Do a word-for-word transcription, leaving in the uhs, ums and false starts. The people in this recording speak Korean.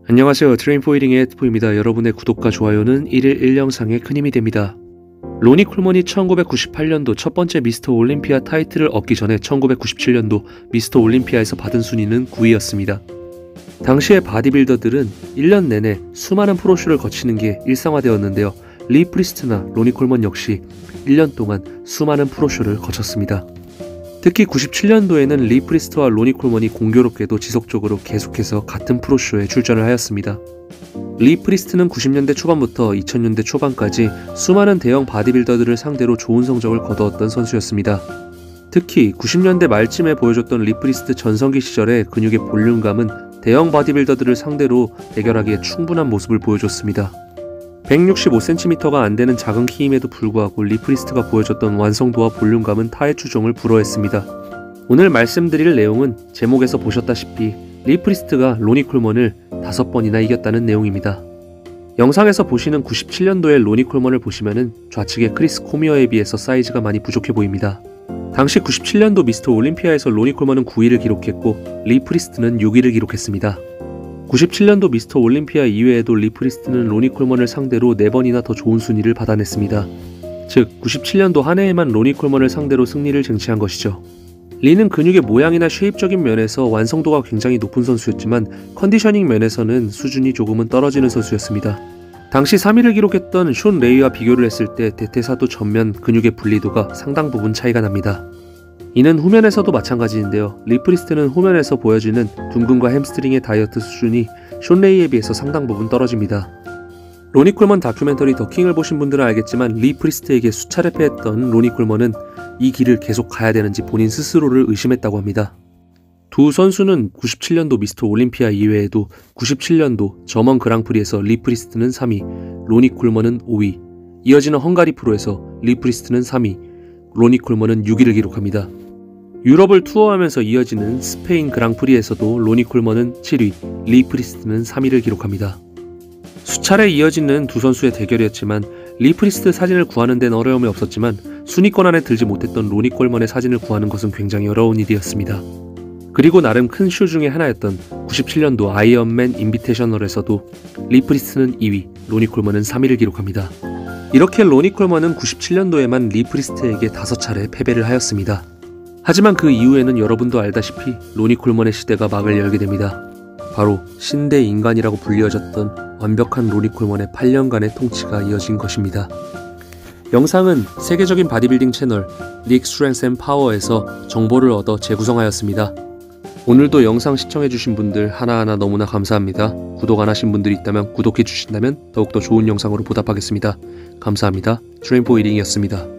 안녕하세요. 트레인포이링의 에드포입니다. 여러분의 구독과 좋아요는 일일 일 영상에 큰 힘이 됩니다. 로니 콜먼이 천구백구십팔 년도 첫 번째 미스터 올림피아 타이틀을 얻기 전에 천구백구십칠 년도 미스터 올림피아에서 받은 순위는 구 위였습니다. 당시의 바디빌더들은 일 년 내내 수많은 프로쇼를 거치는 게 일상화되었는데요. 리 프리스트나 로니 콜먼 역시 일 년 동안 수많은 프로쇼를 거쳤습니다. 특히 구십칠 년도에는 리 프리스트와 로니 콜먼이 공교롭게도 지속적으로 계속해서 같은 프로쇼에 출전을 하였습니다. 리 프리스트는 구십 년대 초반부터 이천 년대 초반까지 수많은 대형 바디빌더들을 상대로 좋은 성적을 거두었던 선수였습니다. 특히 구십 년대 말쯤에 보여줬던 리 프리스트 전성기 시절의 근육의 볼륨감은 대형 바디빌더들을 상대로 대결하기에 충분한 모습을 보여줬습니다. 백육십오 센티미터가 안되는 작은 키임에도 불구하고 리 프리스트가 보여줬던 완성도와 볼륨감은 타의 추종을 불허했습니다. 오늘 말씀드릴 내용은 제목에서 보셨다시피 리 프리스트가 로니 콜먼을 다섯 번이나 이겼다는 내용입니다. 영상에서 보시는 구십칠 년도의 로니 콜먼을 보시면은 좌측의 크리스 코미어에 비해서 사이즈가 많이 부족해 보입니다. 당시 구십칠 년도 미스터 올림피아에서 로니 콜먼은 구 위를 기록했고 리 프리스트는 육 위를 기록했습니다. 구십칠 년도 미스터 올림피아 이외에도 리 프리스트는 로니 콜먼을 상대로 네 번이나 더 좋은 순위를 받아냈습니다. 즉 구십칠 년도 한 해에만 로니 콜먼을 상대로 승리를 쟁취한 것이죠. 리는 근육의 모양이나 쉐입적인 면에서 완성도가 굉장히 높은 선수였지만 컨디셔닝 면에서는 수준이 조금은 떨어지는 선수였습니다. 당시 삼 위를 기록했던 숀 레이와 비교를 했을 때 대퇴사두 전면 근육의 분리도가 상당 부분 차이가 납니다. 이는 후면에서도 마찬가지인데요. 리 프리스트는 후면에서 보여지는 둔근과 햄스트링의 다이어트 수준이 숀 레이에 비해서 상당 부분 떨어집니다. 로니 콜먼 다큐멘터리 더 킹을 보신 분들은 알겠지만 리 프리스트에게 수차례 패했던 로니 콜먼은 이 길을 계속 가야 되는지 본인 스스로를 의심했다고 합니다. 두 선수는 구십칠 년도 미스터 올림피아 이외에도 구십칠 년도 저먼 그랑프리에서 리 프리스트는 삼 위, 로니 콜먼은 오 위, 이어지는 헝가리 프로에서 리 프리스트는 삼 위, 로니 콜먼은 육 위를 기록합니다. 유럽을 투어하면서 이어지는 스페인 그랑프리에서도 로니 콜먼은 칠 위, 리 프리스트는 삼 위를 기록합니다. 수차례 이어지는 두 선수의 대결이었지만 리 프리스트 사진을 구하는 데는 어려움이 없었지만 순위권 안에 들지 못했던 로니 콜먼의 사진을 구하는 것은 굉장히 어려운 일이었습니다. 그리고 나름 큰 쇼 중에 하나였던 구십칠 년도 아이언맨 인비테셔널에서도 리 프리스트는 이 위, 로니 콜먼은 삼 위를 기록합니다. 이렇게 로니 콜먼은 구십칠 년도에만 리 프리스트에게 다섯 차례 패배를 하였습니다. 하지만 그 이후에는 여러분도 알다시피 로니 콜먼의 시대가 막을 열게 됩니다. 바로 신대 인간이라고 불리어졌던 완벽한 로니 콜먼의 팔 년간의 통치가 이어진 것입니다. 영상은 세계적인 바디빌딩 채널 닉 스트렝스 앤 파워에서 정보를 얻어 재구성하였습니다. 오늘도 영상 시청해주신 분들 하나하나 너무나 감사합니다. 구독 안 하신 분들이 있다면 구독해 주신다면 더욱더 좋은 영상으로 보답하겠습니다. 감사합니다. 트레인포이링이었습니다.